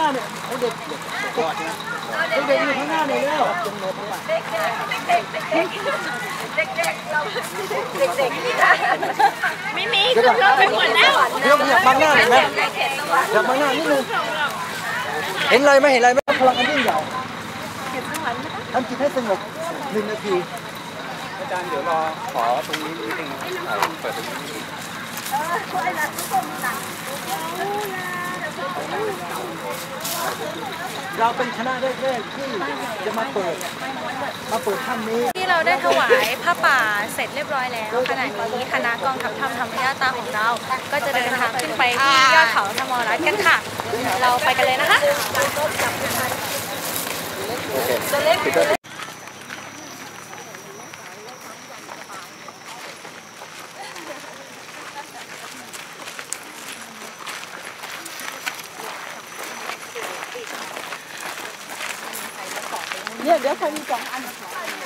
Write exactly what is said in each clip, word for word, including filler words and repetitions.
เนี่ยเด็กเด็กกอดนะเด็กอยู่ข้างหน้าเนี่ยแล้วจงโน้ตว่าเด็กเด็กเด็กเด็กเด็กเด็กเด็กเราเด็กเด็กไม่มีคือเราไปหมดแล้วเดี๋ยวอยากบังหน้าเห็นไหมอยากบังหน้านิดนึงเห็นอะไรไหมเห็นอะไรไหมพลังอันยิ่งใหญ่ทำจิตให้สงบหนึ่งนาทีอาจารย์เดี๋ยวรอขอตรงนี้นิดนึงเปิดตรงนี้นิดนึงเราเป็นคณะแรกๆที่จะมาเปิดมาเปิดถ้ำนี้ที่เราได้ถวายผ้าป่าเสร็จเรียบร้อยแล้วขณะนี้คณะกองทัพธรรมธรรมญาตาของเราก็จะเดินทางขึ้นไปที่ยอดเขาธรรมรัตน์กันค่ะเราไปกันเลยนะคะเนี่ยเดี๋ยวใครมีสองอันกระ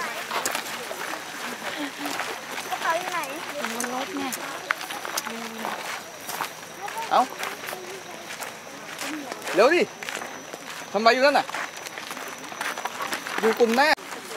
เป๋าอยู่ไหนบนรถเนี่ยเอาเร็วดิทำไมอยู่นั่นน่ะอยู่กลุ่มแม่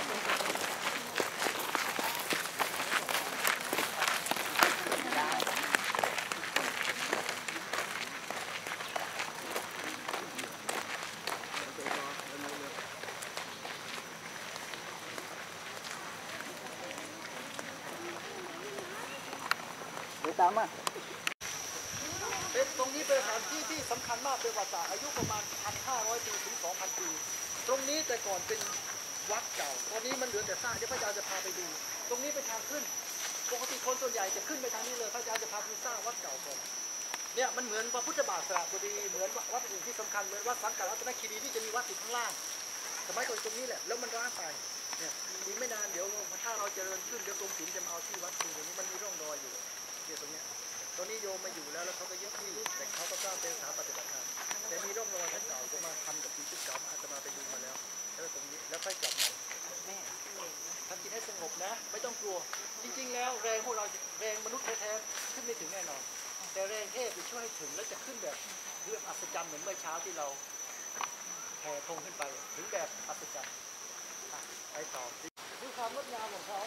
ตามมาเป็นตรงนี้เป็นสถานที่ที่สำคัญมากเป็นประวัติศาสตร์อายุประมาณ หนึ่งพันห้าร้อย ปีถึง สองพัน ปีตรงนี้แต่ก่อนเป็นวัดเก่าตอนนี้มันเหลือแต่ซากเดี๋ยวพระอาจารย์จะพาไปดูตรงนี้เป็นทางขึ้นปกติคนส่วนใหญ่จะขึ้นไปทางนี้เลยพระอาจารย์จะพาไปสร้างวัดเก่าก่อนเนี่ยมันเหมือนพระพุทธบาทสระบุรีเหมือนวัดอื่นที่สำคัญเหมือนวัดสังกัดรัตนคีรีที่จะมีวัดอยู่ข้างล่างสมัยก่อนตรงนี้แหละแล้วมันร้างไปเนี่ยอีกไม่นานเดี๋ยวถ้าเราเจริญขึ้นเดี๋ยวกรมศิลป์จะมาเอาที่วัดตรงนี้มันมีร่องรอยอยู่เนี่ยตรงนี้ตอนนี้โยมมาอยู่แล้วแล้วเขาก็ยึดที่แต่เขาก็สร้างเป็นสถานปฏิบัติธรรมแต่มีร่องรอยท่านเก่าประมาณพันกว่าปีที่เก่าอาจจะมาไปดูมาแล้วแล้วตรงนี้แล้วค่อยกลับมาทำจิตให้สงบนะไม่ต้องกลัวจริงๆแล้วแรงพวกเราแรงมนุษย์แท้ๆขึ้นไม่ถึงแน่นอนแต่แรงเทพจะช่วยให้ถึงแล้วจะขึ้นแบบเรื่องอัศจรรย์เหมือนเมื่อเช้าที่เราแผ่ธงขึ้นไปถึงแบบอัศจรรย์ไปต่อดูความงดงามของเขา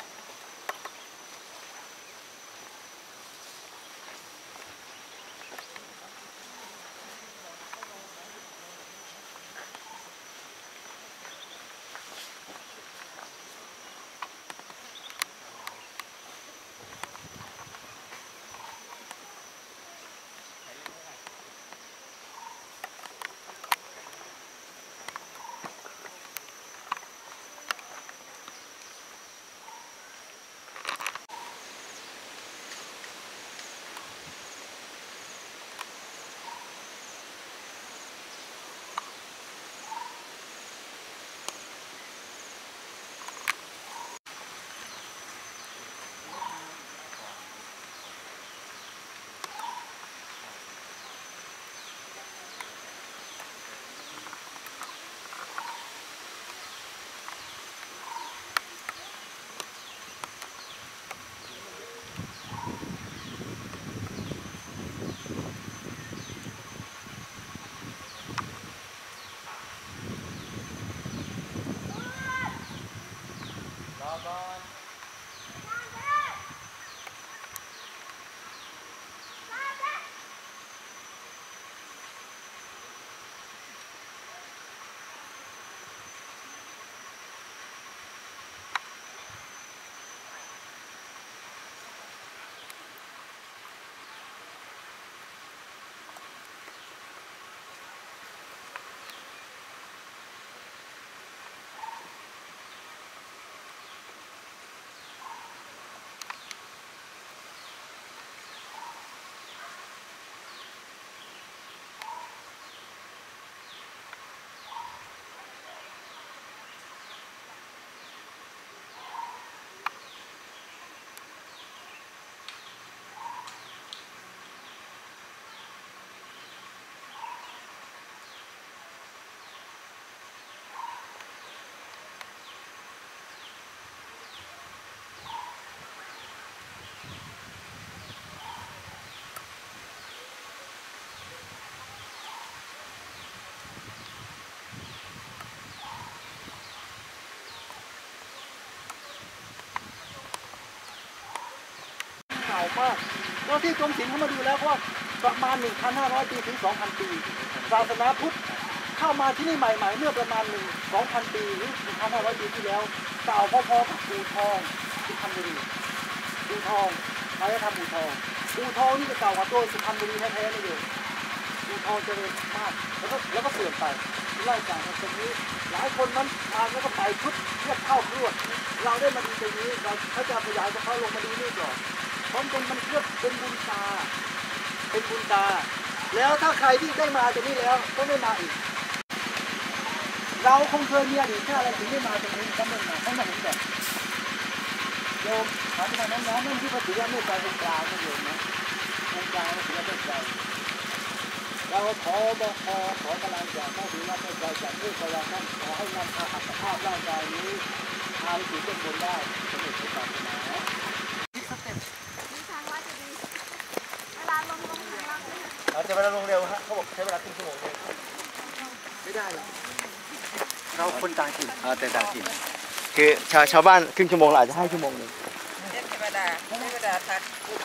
ามากเจ้าที่กรมศิลป์เขามาดูแล้วว่าประมาณ หนึ่งพันห้าร้อย ปีถึง สองพัน ปีศาสนาพุทธเข้ามาที่นี่ใหม่ๆเมื่อประมาณหนึ่ง สองพัน ปีหรือ หนึ่งพันห้าร้อย ปีที่แล้วเก่าพอๆกับปูทองสุพรรณบุรีปูทองอารยธรรมปูทองปูทองนี่จะเก่ากว่าตัวสุพรรณบุรีแท้ๆนี่เองปูทองเจริญมากแล้วก็แล้วก็เสื่อมไปไล่จากตรงนี้หลายคนนั้นมาแล้วก็ไปชุดเทียบเท่าพรวดเราได้มาดูตรงนี้เราเขาจะขยายของเขาลงมาดูนี่ก่อนเพราะมันมันเทียบเป็นบุญตาเป็นบุญตาแล้วถ้าใครที่ได้มาตรงนี้แล้วก็ไม่มาอีกเราคงเคยมีอดีตแค่อะไรถึงได้มาตรงนี้ก็ไม่มาเพราะมันเห็นแบบโยมถามไปทางน้องๆนั่นที่เขาถือว่าไม่ใจเป็นกลางนะโยมนะเป็นกลางถือว่าไม่ใจเราขอบขอขอกำลังใจถ้าถือว่าไม่ใจจากเรื่องพลังนั้นขอให้นำพาอัตภาพร่างกายนี้พาไปสู่ต้นบนได้สำเร็จในศาสนาที่สเต็ปมีทางว่าจะดีเวลาลงลงทางล่างเลยเราจะเวลาลงเร็วฮะเขาบอกใช้เวลาครึ่งชั่วโมงเองไม่ได้หรอกเราคนต่างถิ่นเออแต่ต่างถิ่นคือชาวชาวบ้านครึ่งชั่วโมงเราอาจจะให้ชั่วโมงหนึงเทพดาเทพดาทัก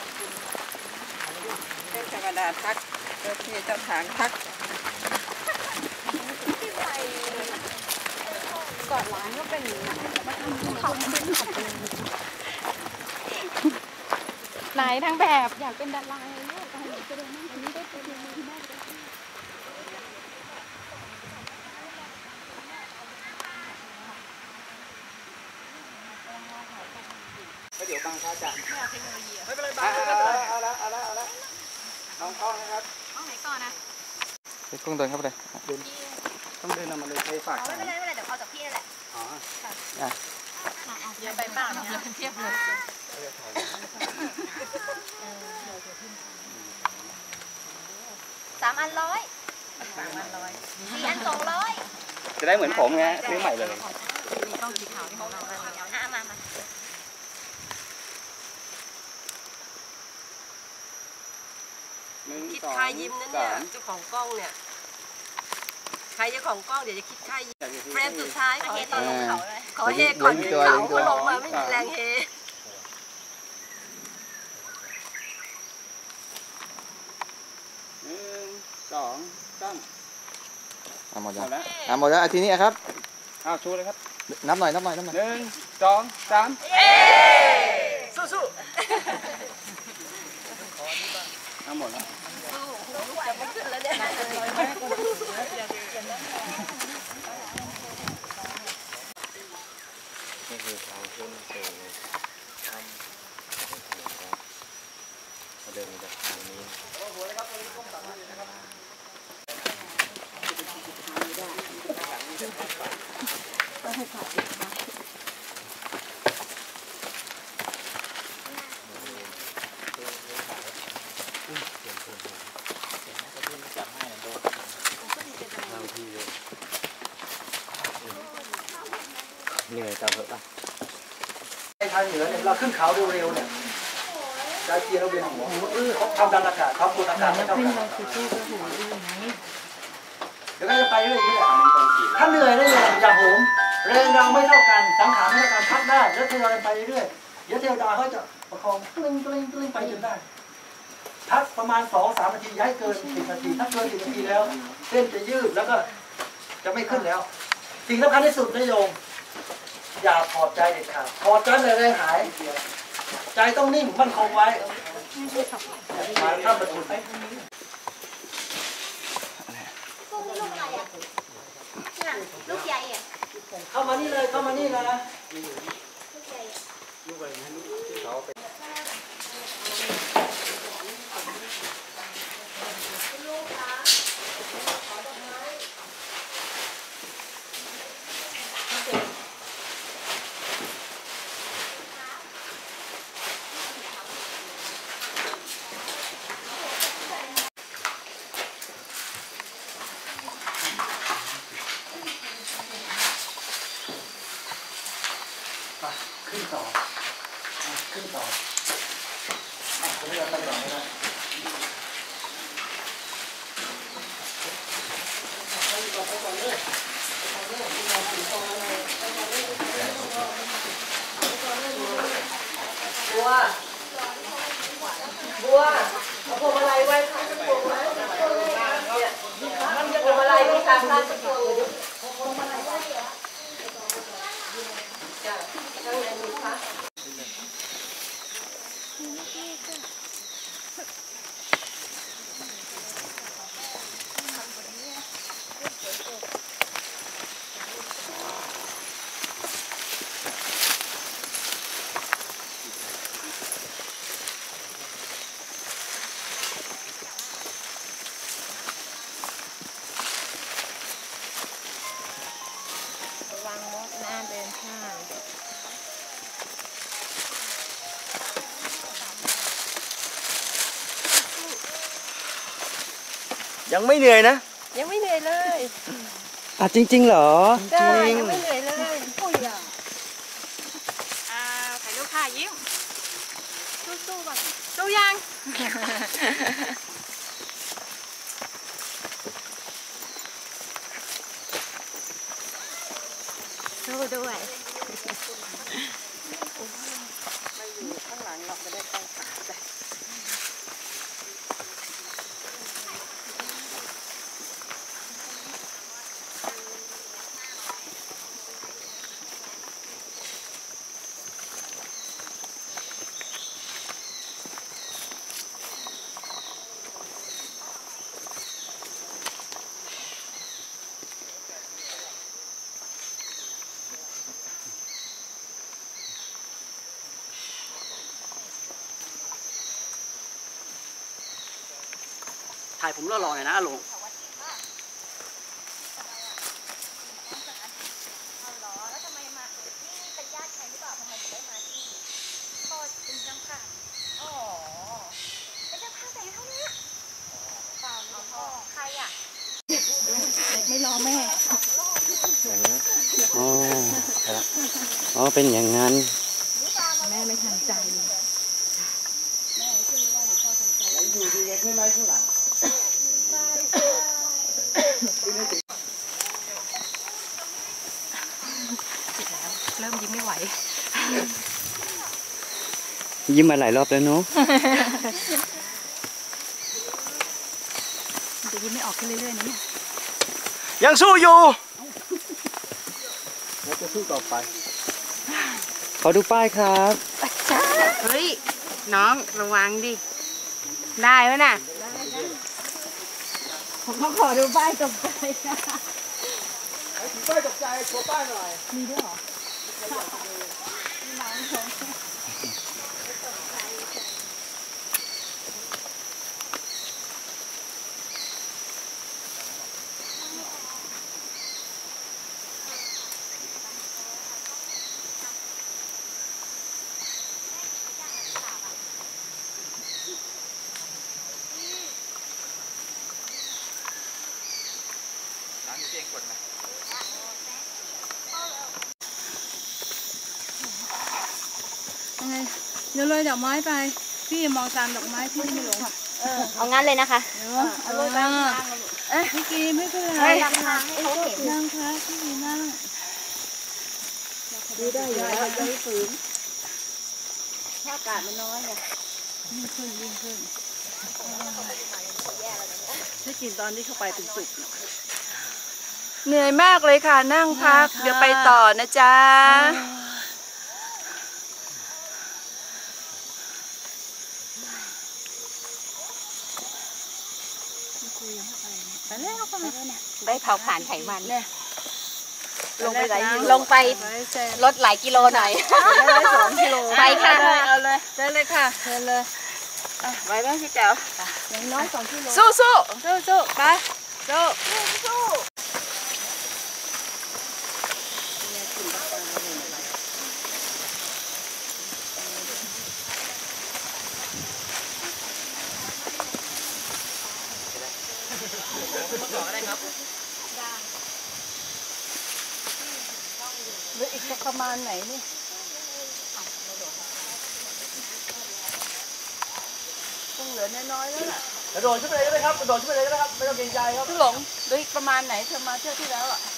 เทพดาทักเจ้าที่เจ้าทางทักก่อนร้านก็เป็นอย่างนี้มาทำเขาขึ้นของเป็นไหนทางแบบอยากเป็นดาราเลยลูกอันนี้จะได้นั่งอันนี้ได้ไปดูที่แม่ได้เดี๋ยวบางท่าจะไม่เป็นไรบางไม่เป็นไรเอาละเอาละเอาละน้องกล้องนะครับเอาไหนก่อนนะไปกุ้งเดินเข้าไปเลยเดินต้องเดินนำมาเลยใช้ฝากไม่เป็นไรไม่เป็นไรเดี๋ยวเอาจากพี่แหละอ๋อเยอะไปเปล่าเนี่ยเทียบเลยสามอันร้อยสามอันร้อยสี่อันสองร้อยจะได้เหมือนผมไงซื้อใหม่เลยมีกล้องสีขาวที่ของเราอ่ะมามาคิดค่ายิ้มนั่นเนี่ยเจ้าของกล้องเนี่ยใครเจ้าของกล้องเดี๋ยวจะคิดค่ายิ้มเฟรมสุดท้ายขอเฮตอนลงเขาเลยขอเฮก่อนขึ้นเขาก็ลงมาไม่มีแรงเฮหนึ่งสองสามอ่ะหมดแล้วอ่ะหมดแล้วอ่ะทีนี้ครับอ้าวชูเลยครับนับหน่อยนับหน่อยนับหน่อยหนึ่งสองสามสู้ๆทั้งหมดแล้วจะไม่ขึ้นแล้วเนี่ยนี่คือทางขึ้นสู่ถ้ำเราเดินมาจากทางนี้เหนื่อยตามเถอะป่ะทางเหนือเนี่ยเราขึ้นเขาเร็วๆเนี่ยใจเกียร์เราเวียนหัวเออเขาทำดันอากาศเขากดอากาศไม่เท่ากันเดี๋ยวก็จะไปเรื่อยๆถ้าเหนื่อยได้เลยอย่าโหมแรงเราไม่เท่ากันสังขารไม่เท่ากันพักได้แล้วทยอยไปเรื่อยๆเดี๋ยวเทวดาเขาจะประคองกลิ้งกลิ้งกลิ้งไปจนได้พักประมาณสองสามนาทีย้ายเกินสิบนาทีถ้าเกินสิบนาทีแล้วเส้นจะยืดแล้วก็จะไม่ขึ้นแล้วสิ่งสำคัญที่สุดนะโยมอย่าถอดใจเด็ดขาดถอดใจเลยเลยหายใจต้องนิ่งมั่นคงไว้มาข้ามประตูไปลูกใหญ่อ่ะเข้ามานี่เลยเข้ามานี่นะลูกใหญ่ขึ้นต่อขึ้นต่อผมจะไปต่อนะตัวตัวเอาพวงมาลัยไว้ข้างพวงไว้เนี่ยมันจะพวงมาลัยมีการตั้งสักตัวเลยพวงมาลัยไว้เหรอจ้ะข้างในมีพระระวังมดหน้าเดินข้ามยังไม่เหนื่อยนะยังไม่เหนื่อยเลยอ่ะจริงๆเหรอใช่ยังไม่เหนื่อยเลยอุ้ยอ่ะอ่าถ่ายรูปค่ะยิ้มสู้ๆแบบสู้ยัง สู้ด้วยมาอยู่ข้างหลังเราจะได้เข้าขาจ้ะถ่ายผมรอๆหน่อยนะอาหลงแล้วทำไมมานี่เป็นญาติใครหรือเปล่าทำไมถึงได้มาที่พ่อเป็นเจ้าค่ะอ๋อเป็นเจ้าค่ะแต่อายุเท่านี้เปล่าไม่พ่อใครอ่ะไม่รอแม่อ๋ออ๋อ เป็นอย่างนั้นแม่ไม่ทันใจอยู่ดีกันใช่ไหมข้างหลังเริ่มยิ้มไม่ไหวยิ้มมาหลายรอบแล้วเนาะจะยิ้มไม่ออกขึ้นเรื่อยๆนะเนี่ยยังสู้อยู่เราจะสู้ต่อไปขอดูป้ายครับเฮ้ย น้องระวังดิ ได้ไหมน่ะผมขอดูป้ายตกใจไอ้ถือป้ายตกใจโชว์ป้ายหน่อยมีด้วยเหรอยังไงเดี๋ยวเลยดอกไม้ไป พี่มองตามดอกไม้พี่ไม่หลงเอางั้นเลยนะคะเออเอาเลยไปเอ๊ะพี่กีไม่เป็นไรนั่งทางให้เขาเห็นนั่งคะพี่กีนั่งดูได้อยู่แล้วจะไม่ฝืนถ้าอากาศมันน้อยไงยิ่งขึ้นยิ่งขึ้นถ้ากินตอนที่เข้าไปเป็นสุกเหนื่อยมากเลยค่ะ นั่งพัก เดี๋ยวไปต่อนะจ๊ะได้เผาผ่านไขมันเนี่ยลงไปไหลลงไปลดหลายกิโลหน่อยได้สองกิโลไปค่ะเอาเลยเชิญเลยค่ะเชิญเลยไหวไหมพี่แจ๋วอย่างน้อยสองกิโลสู้สู้สู้สู้ไปสู้สู้หรืออีกสักประมาณไหนนี่ คงเหลือน้อยๆแล้วล่ะกระโดดขึ้นไปเลยก็ได้ครับ กระโดดขึ้นไปเลยก็ได้ครับ ไม่ต้องเกรงใจครับพี่หลงเหลืออีกประมาณไหนเธอมาเที่ยวที่แล้วอ่ะ